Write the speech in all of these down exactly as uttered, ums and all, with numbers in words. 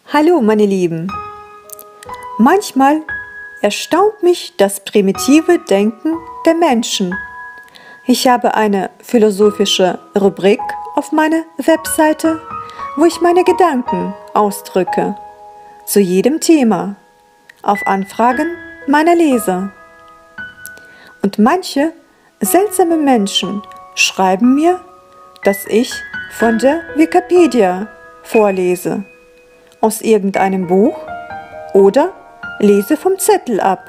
Hallo meine Lieben, manchmal erstaunt mich das primitive Denken der Menschen. Ich habe eine philosophische Rubrik auf meiner Webseite, wo ich meine Gedanken ausdrücke, zu jedem Thema, auf Anfragen meiner Leser. Und manche seltsame Menschen schreiben mir, dass ich von der Wikipedia vorlese, aus irgendeinem Buch oder lese vom Zettel ab.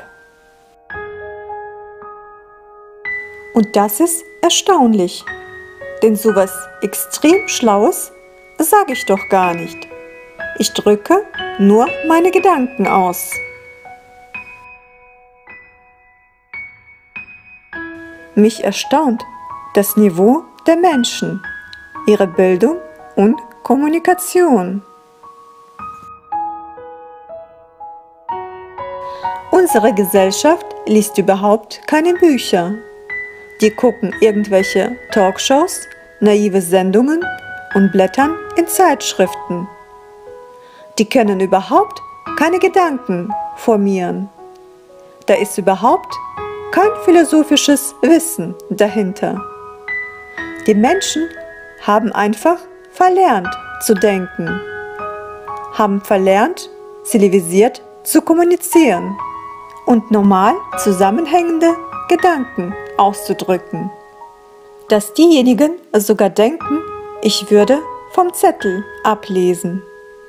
Und das ist erstaunlich, denn sowas extrem Schlaues sage ich doch gar nicht. Ich drücke nur meine Gedanken aus. Mich erstaunt das Niveau der Menschen, ihre Bildung und Kommunikation. Unsere Gesellschaft liest überhaupt keine Bücher. Die gucken irgendwelche Talkshows, naive Sendungen und blättern in Zeitschriften. Die können überhaupt keine Gedanken formieren. Da ist überhaupt kein philosophisches Wissen dahinter. Die Menschen haben einfach verlernt zu denken, haben verlernt, zivilisiert zu kommunizieren und normal zusammenhängende Gedanken auszudrücken. Dass diejenigen sogar denken, ich würde vom Zettel ablesen.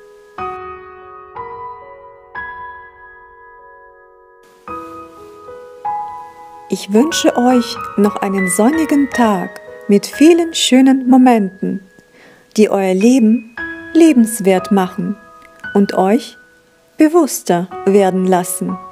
Ich wünsche euch noch einen sonnigen Tag mit vielen schönen Momenten, die euer Leben lebenswert machen und euch bewusster werden lassen.